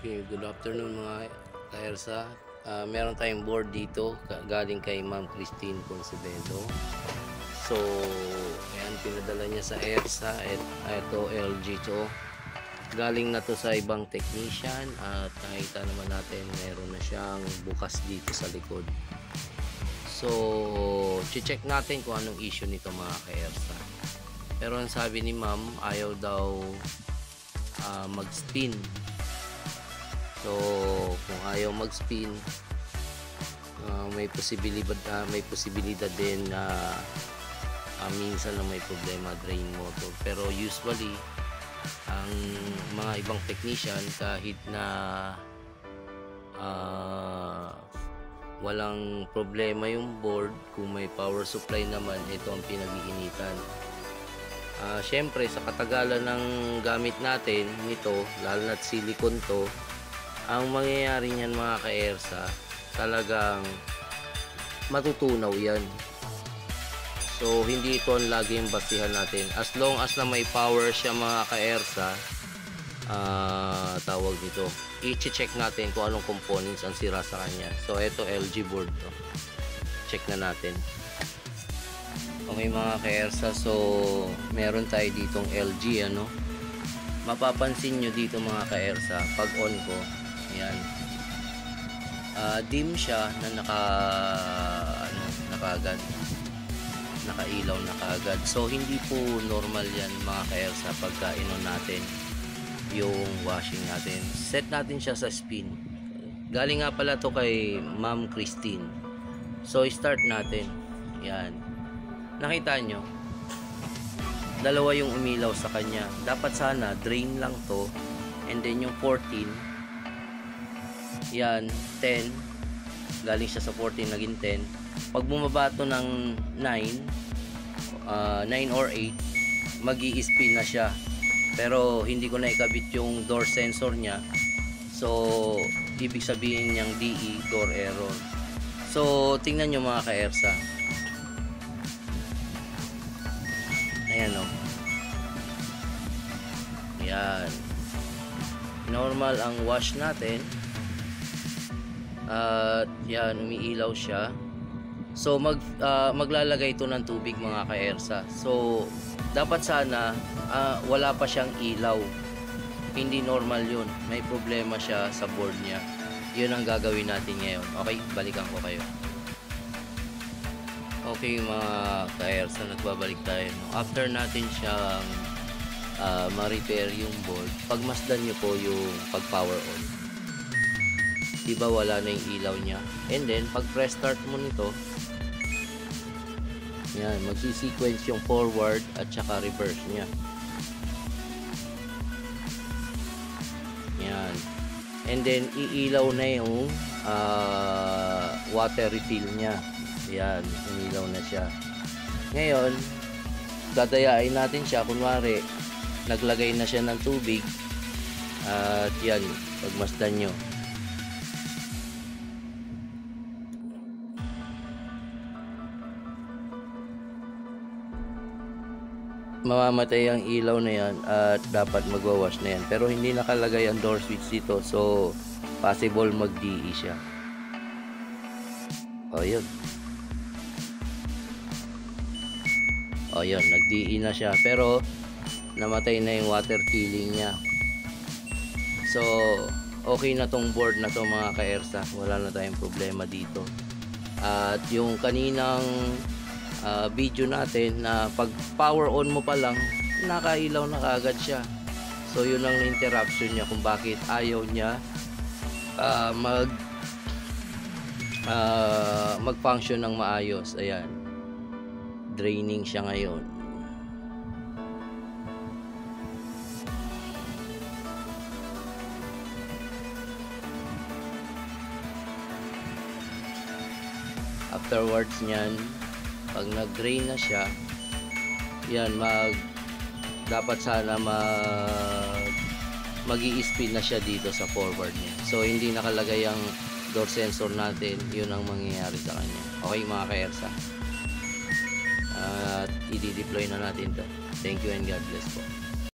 Okay, good afternoon mga ka-ERSA. Meron tayong board dito galing kay Ma'am Christine Concebedo. So, ayan, pinadala niya sa ERSA. Ito LG to. Galing na to sa ibang technician at nakita naman natin meron na siyang bukas dito sa likod. So, check natin kung anong issue nito mga ka-ERSA. Pero ang sabi ni Ma'am, ayaw daw mag-spin. So, kung ayaw mag-spin, may posibilidad din na minsan na may problema drain motor. Pero usually, ang mga ibang technician kahit na walang problema yung board, kung may power supply naman, ito ang pinag-iinitan. Syempre, sa katagalan ng gamit natin nito, lalo na't silicone to, ang mangyayari niyan mga ka-ERSA, talagang matutunaw yan. So hindi ito ang laging basihan natin. As long as na may power siya mga ka-ERSA, tawag dito, i-check natin kung anong components ang sira sa kanya. So ito LG board to, check na natin. Okay mga ka-ERSA, so meron tayo ditong LG, ano, mapapansin nyo dito mga ka-ERSA, pag on ko, yan, dim siya na nakailaw na kaagad. So hindi po normal yan mga ka-ERSA pagka inon natin yung washing natin. Set natin siya sa spin. Galing nga pala to kay Ma'am Christine. So start natin. Yan, nakita nyo, dalawa yung umilaw sa kanya. Dapat sana drain lang to, and then yung 14, yan, 10, galing siya sa 14 naging 10. Pag bumaba to ng 9 or 8, magi-spin na siya. Pero hindi ko na ikabit yung door sensor niya, so ibig sabihin niyang DE, door error. So tingnan nyo mga ka-ERSA, ayan o, yan, normal ang wash natin at yan, umiilaw siya. So maglalagay ito ng tubig mga ka-ERSA. So dapat sana wala pa siyang ilaw. Hindi normal yun, may problema siya sa board niya. Yun ang gagawin natin ngayon. Okay, balikan ko kayo. Okay mga ka-ERSA, nagbabalik tayo. After natin siyang ma-repair yung board, pagmasdan nyo po yung pag-power on. Diba wala na yung ilaw niya? And then, pag press start mo nito, yan, magsi-sequence yung forward at saka reverse niya. Yan. And then, iilaw na yung water refill niya. Yan, umilaw na siya. Ngayon, dadayain natin siya. Kunwari, naglagay na siya ng tubig. At yan, pagmasdan nyo. Mamamatay ang ilaw na yan at dapat magwawash na yan. Pero hindi nakalagay ang door switch dito. So, possible mag-DE siya. O, yun. O yun, nag-DE na siya, pero namatay na yung water filling niya. So okay na tong board na to mga ka-ERSA, wala na tayong problema dito. At yung kaninang video natin na pag power on mo pa lang, nakailaw na kaagad siya. So yun ang interruption niya kung bakit ayaw niya mag-function ng maayos. Ayan, draining siya ngayon. Afterwards niyan, pag nag-drain na siya, yan, dapat sana mag-i-spin na siya dito sa forward niya. So hindi nakalagay ang door sensor natin, yun ang mangyayari sa kanya. Okay mga ka-ERSA, at i-deploy na natin to. Thank you and God bless po.